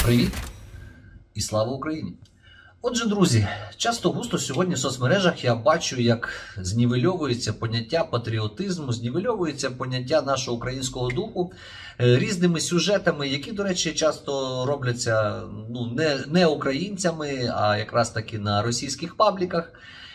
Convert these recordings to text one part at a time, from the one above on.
Привіт і слава Україні! Отже, друзі, часто-густо сьогодні в соцмережах я бачу, як знівельовується поняття патріотизму, знівельовується поняття нашого українського духу різними сюжетами, які, до речі, часто робляться не українцями, а якраз таки на російських пабліках,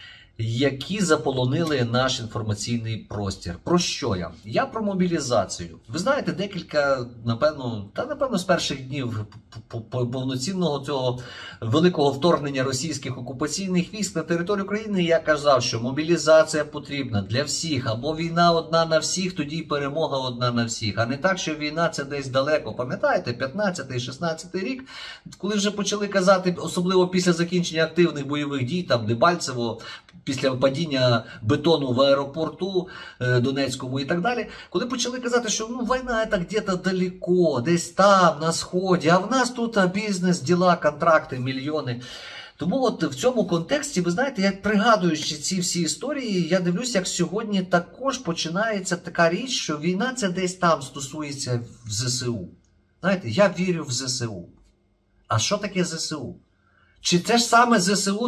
які заполонили наш інформаційний простір. Про що я? Я про мобілізацію. Ви знаєте, декілька, напевно, з перших днів повноцінного цього великого вторгнення російських окупаційних військ на територію України я казав, що мобілізація потрібна для всіх. Або війна одна на всіх, тоді й перемога одна на всіх. А не так, що війна це десь далеко. Пам'ятаєте, 15-16 рік, коли вже почали казати, особливо після закінчення активних бойових дій, там Дебальцево, після падіння бетону в аеропорту Донецькому і так далі, коли почали казати, що війна це где-то далеко, десь там, на сході, а в нас тут бізнес, діла, контракти, мільйони. Тому от в цьому контексті, ви знаєте, я пригадуючи ці всі історії, я дивлюсь, як сьогодні також починається така річ, що війна це десь там стосується в ЗСУ. Знаєте, я вірю в ЗСУ. А що таке ЗСУ? Чи те ж саме ЗСУ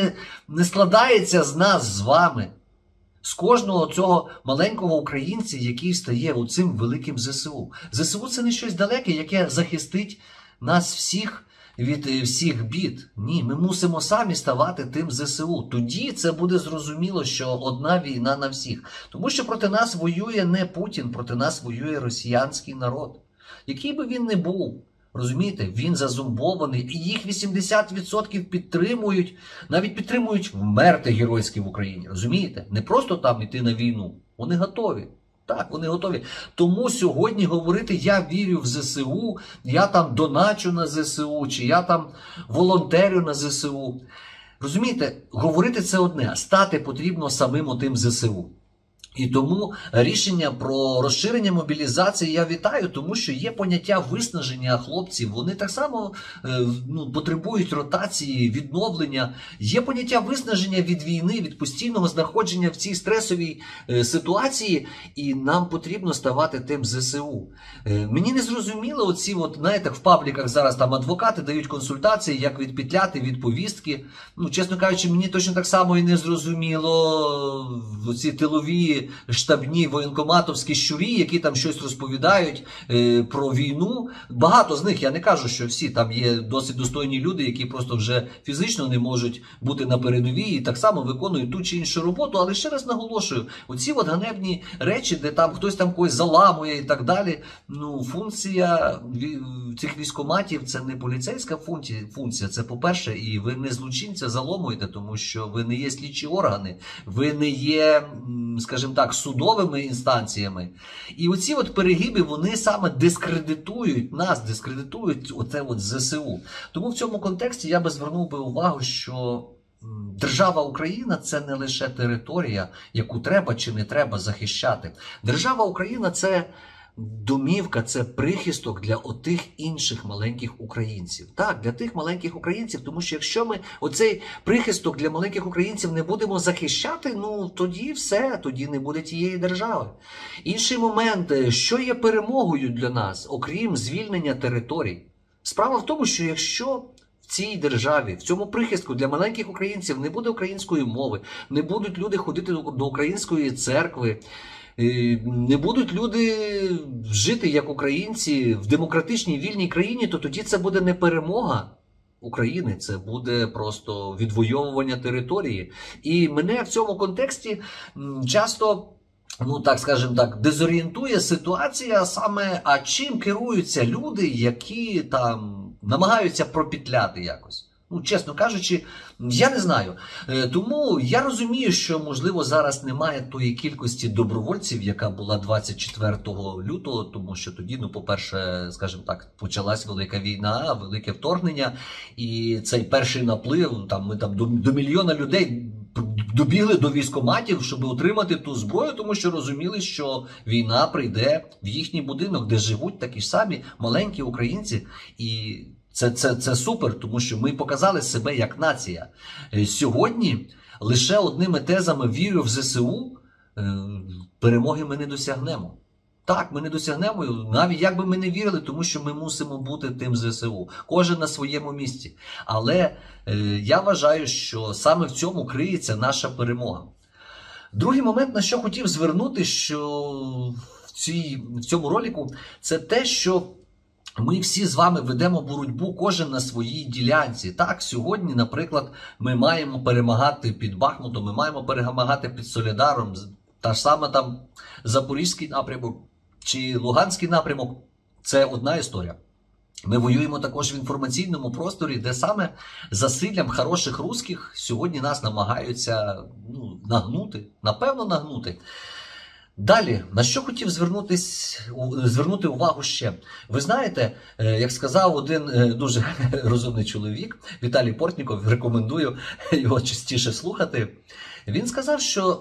не складається з нас, з вами? З кожного цього маленького українця, який стає оцим великим ЗСУ. ЗСУ це не щось далеке, яке захистить нас всіх від всіх бід. Ні, ми мусимо самі ставати тим ЗСУ. Тоді це буде зрозуміло, що одна війна на всіх. Тому що проти нас воює не Путін, проти нас воює росіянський народ. Який би він не був. Розумієте, він зазумбований, і їх 80% підтримують, навіть підтримують вмерти геройськи в Україні, розумієте? Не просто там йти на війну, вони готові. Так, вони готові. Тому сьогодні говорити, я вірю в ЗСУ, я там доначу на ЗСУ, чи я там волонтерю на ЗСУ. Розумієте, говорити це одне, а стати потрібно самим отим ЗСУ. І тому рішення про розширення мобілізації я вітаю, тому що є поняття виснаження хлопців. Вони так само потребують ротації, відновлення. Є поняття виснаження від війни, від постійного знаходження в цій стресовій ситуації. І нам потрібно ставати тим ЗСУ. Мені не зрозуміло оці, знаєте, в пабліках зараз там адвокати дають консультації, як відпетляти від повістки. Чесно кажучи, мені точно так само і не зрозуміло оці тилові штабні воєнкоматовські щурі, які там щось розповідають про війну. Багато з них, я не кажу, що всі, там є досить достойні люди, які просто вже фізично не можуть бути на передовій і так само виконують ту чи іншу роботу. Але ще раз наголошую, оці ганебні речі, де там хтось там когось заламує і так далі, функція цих військкоматів це не поліцейська функція, це по-перше, і ви не злочинця заламуєте, тому що ви не є слідчі органи, ви не є, скажімо так, судовими інстанціями. І оці перегиби, вони саме дискредитують нас, дискредитують оце ЗСУ. Тому в цьому контексті я би звернув увагу, що держава Україна – це не лише територія, яку треба чи не треба захищати. Держава Україна – це домівка, це прихисток для отих інших маленьких українців. Так, для тих маленьких українців, тому що якщо ми оцей прихисток для маленьких українців не будемо захищати, тоді все, тоді не буде тієї держави. Інший момент, що є перемогою для нас, окрім звільнення територій? Справа в тому, що якщо в цій державі, в цьому прихистку для маленьких українців не буде української мови, не будуть люди ходити до української церкви, не будуть люди жити як українці в демократичній вільній країні, то тоді це буде не перемога України, це буде просто відвоювання території. І мене в цьому контексті часто, дезорієнтує ситуація саме, а чим керуються люди, які там намагаються пропетляти якось. Чесно кажучи, я не знаю. Тому я розумію, що, можливо, зараз немає тої кількості добровольців, яка була 24 лютого, тому що тоді, по-перше, скажімо так, почалась велика війна, велике вторгнення, і цей перший наплив, ми до мільйона людей добігли до військкоматів, щоб отримати ту зброю, тому що розуміли, що війна прийде в їхній будинок, де живуть такі ж самі маленькі українці, і це супер, тому що ми показали себе як нація. Сьогодні лише одними тезами вірю в ЗСУ перемоги ми не досягнемо. Так, ми не досягнемо, навіть як би ми не вірили, тому що ми мусимо бути тим ЗСУ. Кожен на своєму місці. Але я вважаю, що саме в цьому криється наша перемога. Другий момент, на що хотів звернути, що в цьому ролику, це те, що ми всі з вами ведемо боротьбу, кожен на своїй ділянці. Так, сьогодні, наприклад, ми маємо перемагати під Бахмутом, ми маємо перемагати під Солідаром, та ж саме там Запорізький напрямок чи Луганський напрямок – це одна історія. Ми воюємо також в інформаційному просторі, де саме засиллям хороших русських сьогодні нас намагаються нагнути, напевно нагнути. Далі, на що хотів звернути увагу ще? Ви знаєте, як сказав один дуже розумний чоловік, Віталій Портніков, рекомендую його частіше слухати, він сказав, що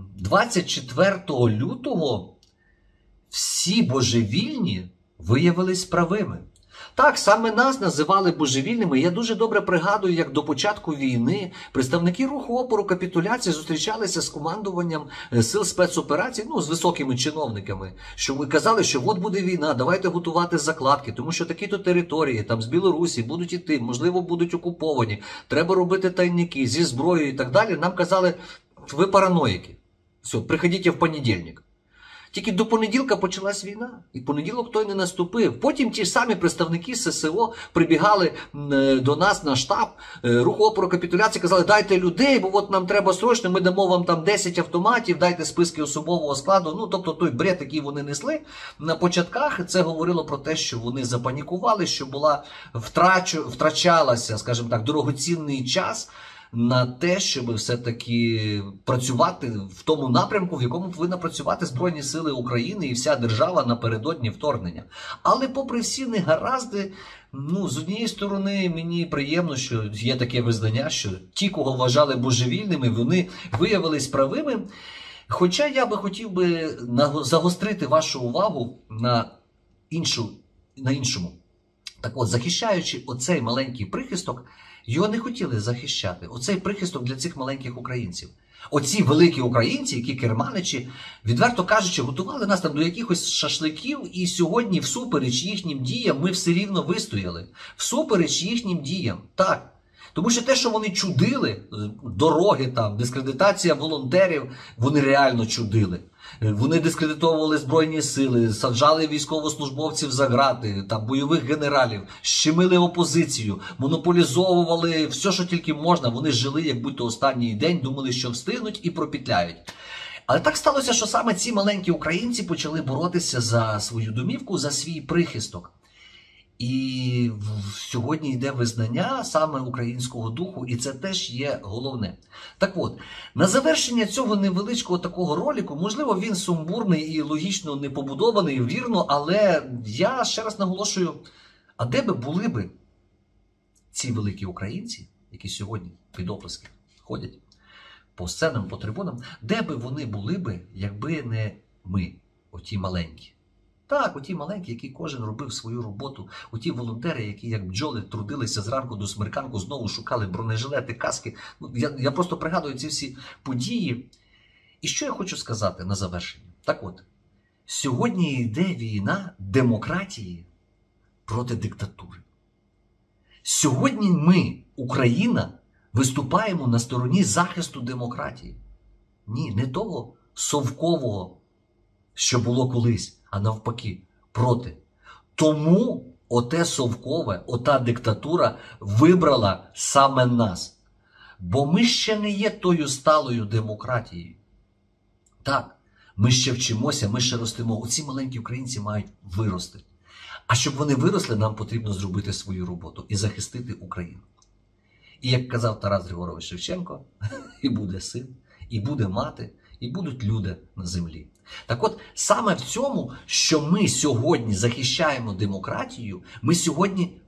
24 лютого всі божевільні виявились правими. Так, саме нас називали божевільними. Я дуже добре пригадую, як до початку війни представники руху опору капітуляції зустрічалися з командуванням сил спецоперацій, з високими чиновниками, що ви казали, що от буде війна, давайте готувати закладки, тому що такі-то території, там з Білорусі будуть іти, можливо, будуть окуповані, треба робити тайники зі зброєю і так далі. Нам казали, ви параноїки, все, приходіть в понедільник. Тільки до понеділка почалась війна, і понеділок той не наступив. Потім ті ж самі представники ССО прибігали до нас на штаб руху опору капітуляції, казали, дайте людей, бо от нам треба срочно, ми дамо вам там 10 автоматів, дайте списки особового складу. Тобто той бред, який вони несли на початках, це говорило про те, що вони запанікували, що втрачалася, скажімо так, дорогоцінний час на те, щоб все-таки працювати в тому напрямку, в якому повинна працювати Збройні Сили України і вся держава напередодні вторгнення. Але попри всі негаразди, з однієї сторони мені приємно, що є таке визнання, що ті, кого вважали божевільними, вони виявились правими. Хоча я би хотів загострити вашу увагу на іншому. Так от, захищаючи оцей маленький прихисток, його не хотіли захищати. Оцей прихисток для цих маленьких українців. Оці великі українці, які керманичі, відверто кажучи, готували нас там до якихось шашликів, і сьогодні всупереч їхнім діям ми все рівно вистояли. Всупереч їхнім діям. Так. Тому що те, що вони чудили, дороги там, дискредитація волонтерів, вони реально чудили. Вони дискредитовували Збройні Сили, саджали військовослужбовців за грати, там, бойових генералів, щемили опозицію, монополізовували все, що тільки можна. Вони жили, як будь-то останній день, думали, що встигнуть і пропітляють. Але так сталося, що саме ці маленькі українці почали боротися за свою домівку, за свій прихисток. І сьогодні йде визнання саме українського духу, і це теж є головне. Так от, на завершення цього невеличкого такого ролику, можливо, він сумбурний і логічно не побудований, вірно, але я ще раз наголошую, а де би були би ці великі українці, які сьогодні під оплески ходять по сценам, по трибунам, де би вони були би, якби не ми, оті маленькі? Так, оті маленькі, які кожен робив свою роботу, оті волонтери, які як бджоли трудилися зранку до смерканку, знову шукали бронежилети, каски. Я просто пригадую ці всі події. І що я хочу сказати на завершення? Так от, сьогодні йде війна демократії проти диктатури. Сьогодні ми, Україна, виступаємо на стороні захисту демократії. Ні, не того совкового, що було колись, а навпаки, проти. Тому оте совкове, ота диктатура вибрала саме нас. Бо ми ще не є тою сталою демократією. Так, ми ще вчимося, ми ще ростемо. Оці маленькі українці мають вирости. А щоб вони виросли, нам потрібно зробити свою роботу і захистити Україну. І як казав Тарас Григорович Шевченко, і буде син, і буде мати, і будуть люди на землі. Так от, саме в цьому, що ми сьогодні захищаємо демократію, ми сьогодні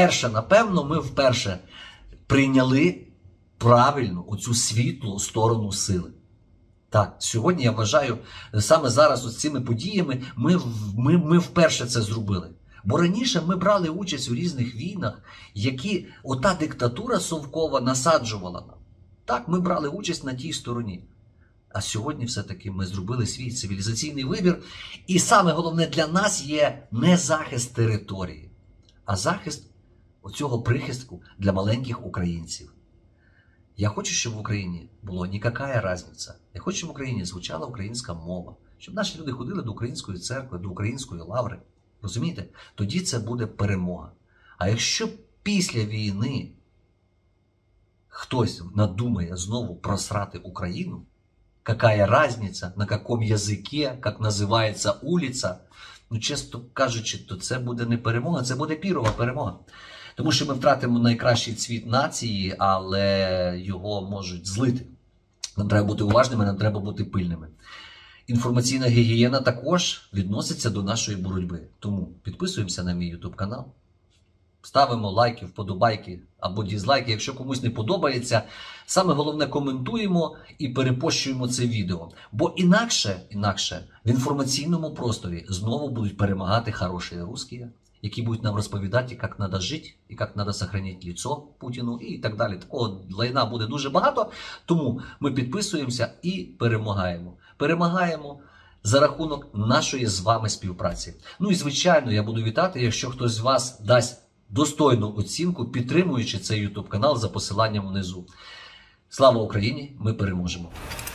вперше прийняли правильну, оцю світлу сторону сили. Так, сьогодні, я вважаю, саме зараз з цими подіями ми вперше це зробили. Бо раніше ми брали участь у різних війнах, які ота диктатура совкова насаджувала нам. Так, ми брали участь на тій стороні. А сьогодні все-таки ми зробили свій цивілізаційний вибір. І саме головне для нас є не захист території, а захист оцього прихистку для маленьких українців. Я хочу, щоб в Україні було ніяка різниця. Я хочу, щоб в Україні звучала українська мова, щоб наші люди ходили до української церкви, до української лаври. Розумієте? Тоді це буде перемога. А якщо після війни хтось надумає знову просрати Україну, какая разница, на каком языке, как називається улиця, ну, чесно кажучи, то це буде не перемога, це буде пірова перемога. Тому що ми втратимо найкращий цвіт нації, але його можуть злити. Нам треба бути уважними, нам треба бути пильними. Інформаційна гігієна також відноситься до нашої боротьби. Тому підписуємося на мій YouTube канал. Ставимо лайки, вподобайки або дізлайки, якщо комусь не подобається. Саме головне, коментуємо і перепощуємо це відео. Бо інакше в інформаційному просторі знову будуть перемагати хороші русські, які будуть нам розповідати, як треба жити, і як треба зберігати лицо Путіну і так далі. Такого лайна буде дуже багато, тому ми підписуємося і перемагаємо. Перемагаємо за рахунок нашої з вами співпраці. Ну і звичайно, я буду вітати, якщо хтось з вас дасть достойну оцінку, підтримуючи цей YouTube канал за посиланням внизу. Слава Україні! Ми переможемо!